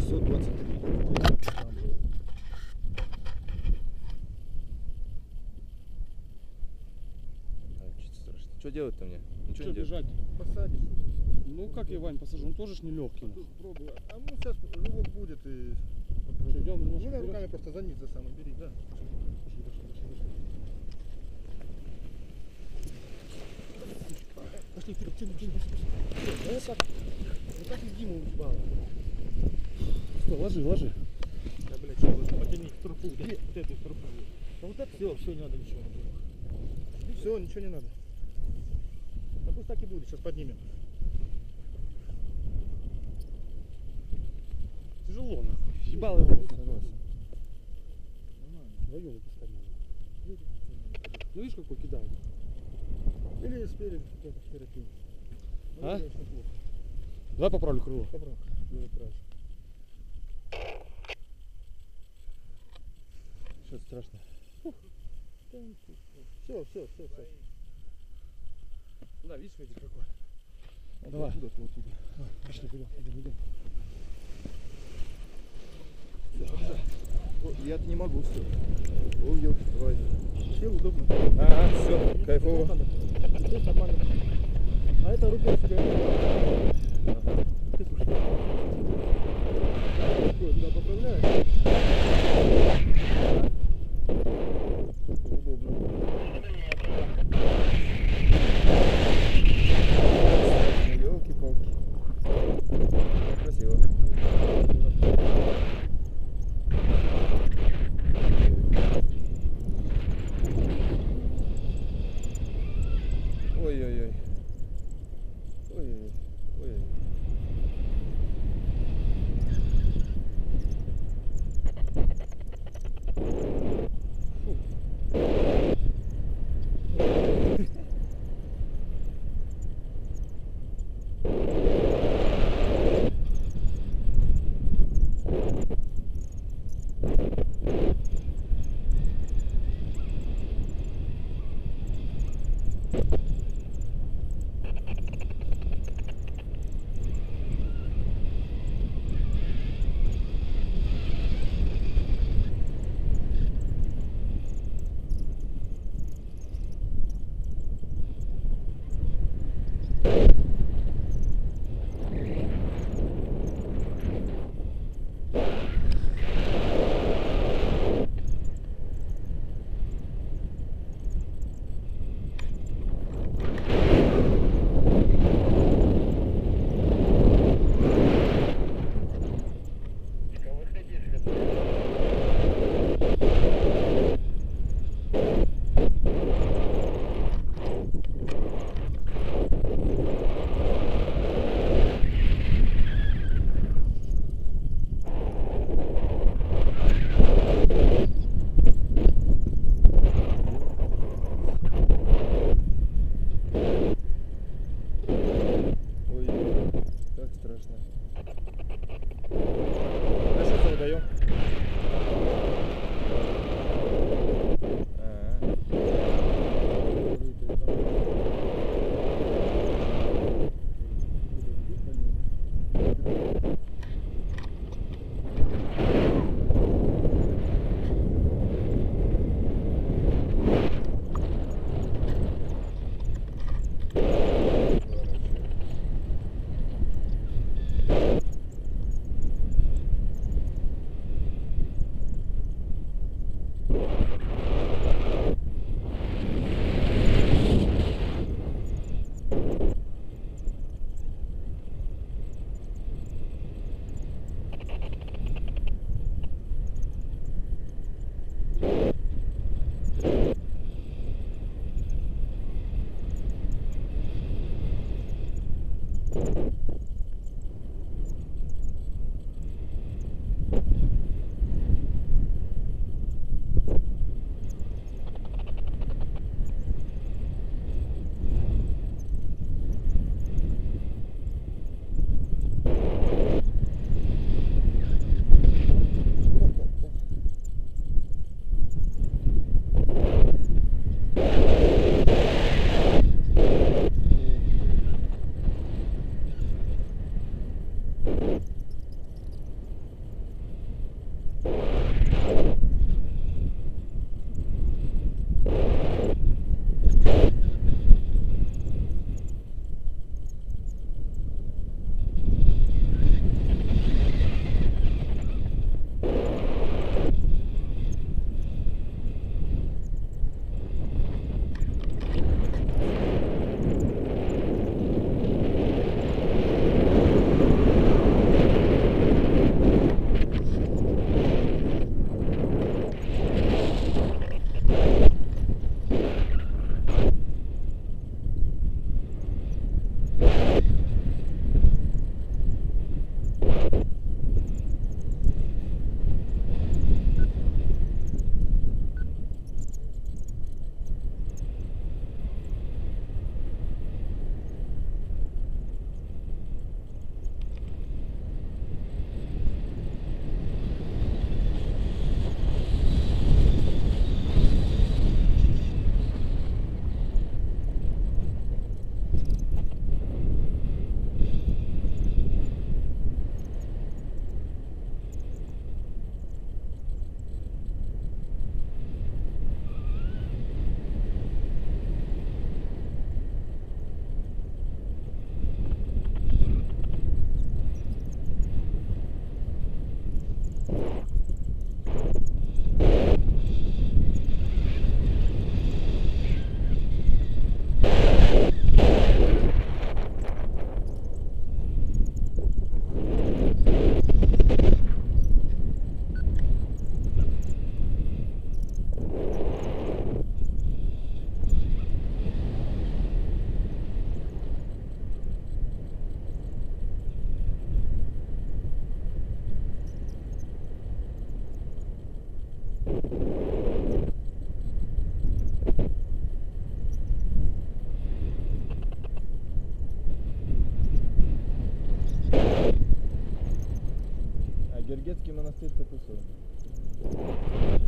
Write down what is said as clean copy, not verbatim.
623. Что-то страшно. Что делать-то мне? Ничего Что не делать. бежать? Посадишь. Ну как я, Вань, посажу? Он тоже ж нелегкий. Пробую. А ну сейчас рывок будет и Что, идем немножко ну, вперед? руками просто за низ за самым бери, да. Пошли вперед, тяни, пошли. Да вот так. Вот так и Диму ебало. Что, ложи. Да, блядь, что вы потяни стропу, вот эту стропу. А вот это все, не надо ничего. Все, ничего не надо. А пусть так и будет, сейчас поднимем. Тяжело, нахуй. Ебало его. Согласен. Вдвоем выпускать надо. Ну видишь, какой кидает. Или спереди, где-то впереди. А? Ну, конечно, плохо. Давай поправлю крыло. Поправь. Не краш. Что-то страшно. Все. Да, видишь, ветер какой. Давай. Оттуда. Пошли, идем. Я-то не могу все. Ой, ёлки, давай. Сел удобно. Ага, все, кайфово. Здесь нормально. А это рукой себе. Ага. Ты слушай. Рукой туда поправляешь. Удобно. Ёлки-палки. Красиво. Ой-ой-ой. Ой-ой-ой. Гергетский монастырь в какую сторону?